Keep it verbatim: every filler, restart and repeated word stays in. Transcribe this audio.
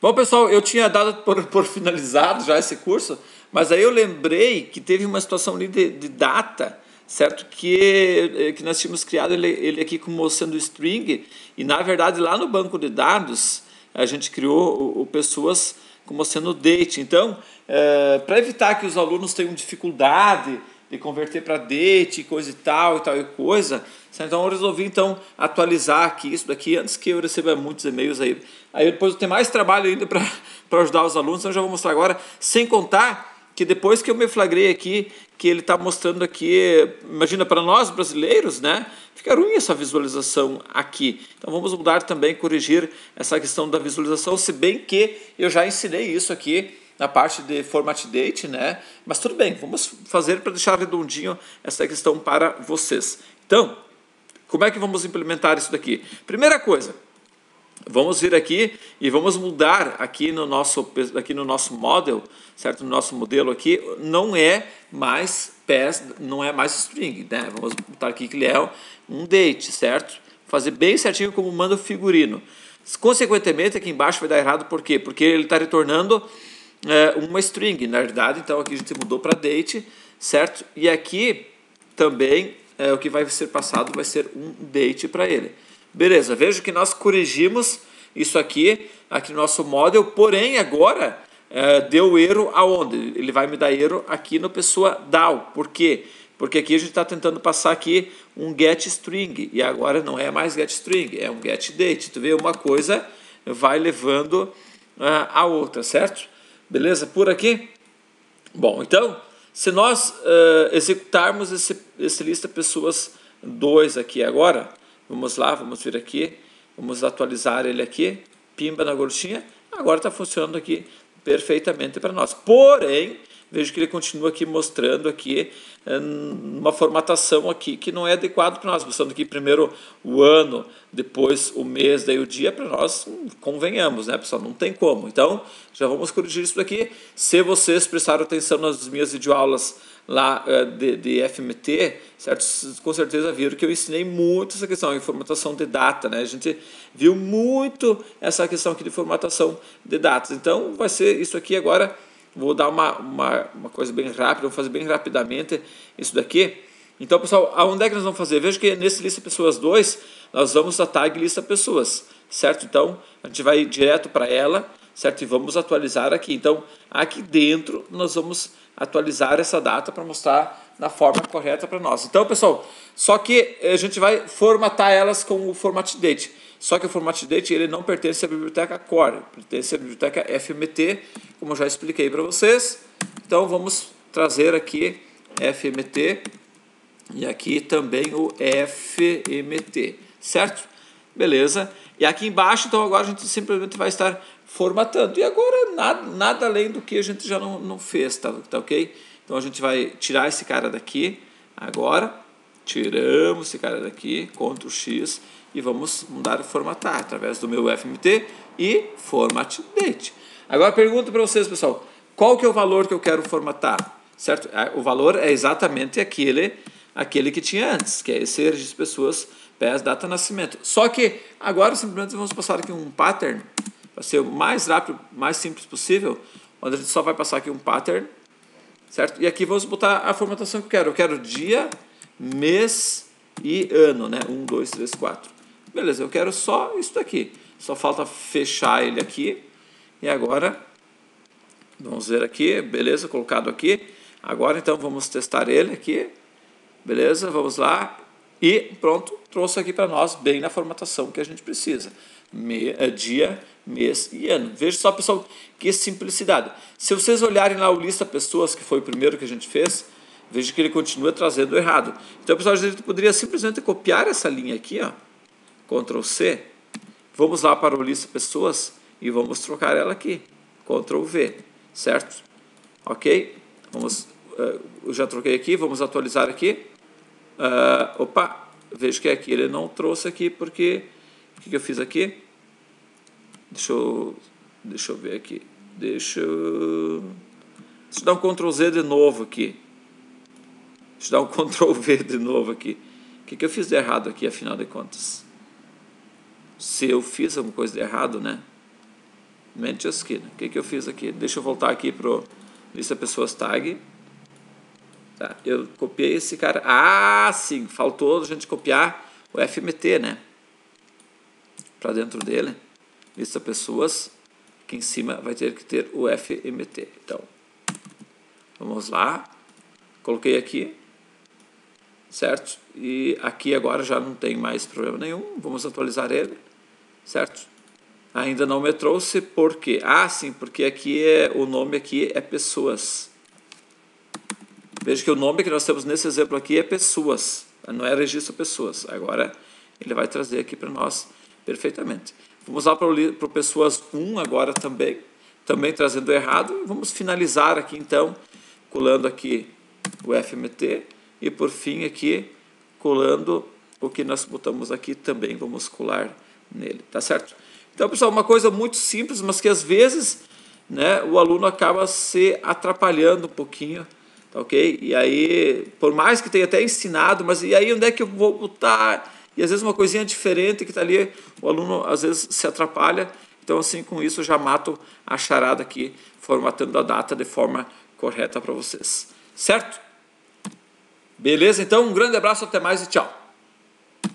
Bom, pessoal, eu tinha dado por, por finalizado já esse curso, mas aí eu lembrei que teve uma situação ali de, de data, certo? Que, que nós tínhamos criado ele, ele aqui como sendo string, e na verdade lá no banco de dados a gente criou o, o pessoas como sendo date. Então, é, para evitar que os alunos tenham dificuldade de converter para date, coisa e tal, e tal e coisa, então eu resolvi então atualizar aqui isso daqui antes que eu receba muitos e-mails aí. Aí depois eu tenho mais trabalho ainda para ajudar os alunos, então eu já vou mostrar agora, sem contar que depois que eu me flagrei aqui, que ele está mostrando aqui, imagina, para nós brasileiros, né, fica ruim essa visualização aqui. Então vamos mudar também, corrigir essa questão da visualização, se bem que eu já ensinei isso aqui na parte de format date, né, mas tudo bem, vamos fazer para deixar redondinho essa questão para vocês. Então, como é que vamos implementar isso daqui? Primeira coisa, vamos vir aqui e vamos mudar aqui no nosso, aqui no nosso model, certo? No nosso modelo aqui, não é mais pass, não é mais string, né? Vamos botar aqui que ele é um date, certo? Fazer bem certinho como manda o figurino. Consequentemente, aqui embaixo vai dar errado, por quê? Porque ele está retornando é, uma string, na verdade, então aqui a gente mudou para date, certo? E aqui também é, o que vai ser passado vai ser um date para ele. Beleza, veja que nós corrigimos isso aqui, aqui no nosso model, porém agora é, deu erro aonde? Ele vai me dar erro aqui no pessoa D A O. Por quê? Porque aqui a gente está tentando passar aqui um get string, e agora não é mais get string, é um get date. Tu vê, uma coisa vai levando uh, a outra, certo? Beleza? Por aqui? Bom, então, se nós uh, executarmos esse, esse lista pessoas dois aqui agora, vamos lá, vamos vir aqui, vamos atualizar ele aqui, pimba na gorduchinha, agora está funcionando aqui perfeitamente para nós. Porém, vejo que ele continua aqui mostrando aqui uma formatação aqui que não é adequado para nós, mostrando aqui primeiro o ano, depois o mês, daí o dia, para nós, convenhamos, né, pessoal, não tem como. Então, já vamos corrigir isso daqui. Se vocês prestaram atenção nas minhas videoaulas lá de, de F M T, certo? Com certeza viram que eu ensinei muito essa questão de formatação de data, né? A gente viu muito essa questão aqui de formatação de datas. Então, vai ser isso aqui agora. Vou dar uma, uma, uma coisa bem rápida, vou fazer bem rapidamente isso daqui. Então, pessoal, aonde é que nós vamos fazer? Veja que nesse lista pessoas dois, nós vamos a tag lista pessoas, certo? Então, a gente vai direto para ela, certo? E vamos atualizar aqui. Então, aqui dentro, nós vamos atualizar essa data para mostrar na forma correta para nós. Então, pessoal, só que a gente vai formatar elas com o format date. Só que o format date ele não pertence à biblioteca core, pertence à biblioteca F M T, como eu já expliquei para vocês. Então vamos trazer aqui F M T e aqui também o F M T, certo? Beleza. E aqui embaixo, então agora a gente simplesmente vai estar formatando. E agora nada, nada além do que a gente já não, não fez, tá, tá ok? Então a gente vai tirar esse cara daqui agora, tiramos esse cara daqui, control X, e vamos mudar e formatar através do meu F M T e format date. Agora pergunto para vocês, pessoal, qual que é o valor que eu quero formatar? Certo? O valor é exatamente aquele, aquele que tinha antes, que é esse registro de pessoas, P E S, data, nascimento. Só que agora simplesmente vamos passar aqui um pattern, para ser o mais rápido, mais simples possível, onde a gente só vai passar aqui um pattern, certo? E aqui vamos botar a formatação que eu quero. Eu quero dia, mês e ano, né? um, dois, três, quatro. Beleza, eu quero só isso daqui. Só falta fechar ele aqui. E agora, vamos ver aqui, beleza, colocado aqui. Agora, então, vamos testar ele aqui. Beleza, vamos lá. E pronto, trouxe aqui para nós, bem na formatação que a gente precisa. Me, dia, mês e ano. Veja só, pessoal, que simplicidade. Se vocês olharem lá o lista pessoas, que foi o primeiro que a gente fez, veja que ele continua trazendo errado. Então, pessoal, a gente poderia simplesmente copiar essa linha aqui, ó. control C, vamos lá para o lista pessoas e vamos trocar ela aqui, control V, certo? Ok? Vamos, uh, eu já troquei aqui, vamos atualizar aqui. Uh, opa, vejo que aqui ele não trouxe aqui, porque o que, que eu fiz aqui? Deixa eu, deixa eu ver aqui, deixa eu, deixa eu dar um control Z de novo aqui. Deixa eu dar um control V de novo aqui. O que, que eu fiz de errado aqui, afinal de contas? Se eu fiz alguma coisa de errado, né? Manchester Skinner. O que, que eu fiz aqui? Deixa eu voltar aqui para o lista pessoas tag. Tá, eu copiei esse cara. Ah, sim, faltou a gente copiar o F M T, né? Para dentro dele, lista pessoas. Aqui em cima vai ter que ter o F M T. Então, vamos lá. Coloquei aqui, certo? E aqui agora já não tem mais problema nenhum. Vamos atualizar ele, certo? Ainda não me trouxe, por quê? Ah, sim, porque aqui é, o nome aqui é pessoas. Veja que o nome que nós temos nesse exemplo aqui é pessoas, não é registro pessoas. Agora ele vai trazer aqui para nós perfeitamente. Vamos lá para o, para o pessoas um agora também, também trazendo errado. Vamos finalizar aqui então, colando aqui o F M T e por fim aqui colando o que nós botamos aqui também, vamos colar nele, tá certo? Então, pessoal, uma coisa muito simples, mas que às vezes, né, o aluno acaba se atrapalhando um pouquinho, tá ok? E aí, por mais que tenha até ensinado, mas e aí onde é que eu vou botar? E às vezes uma coisinha diferente que está ali, o aluno às vezes se atrapalha. Então, assim, com isso eu já mato a charada aqui, formatando a data de forma correta para vocês. Certo? Beleza? Então, um grande abraço, até mais e tchau!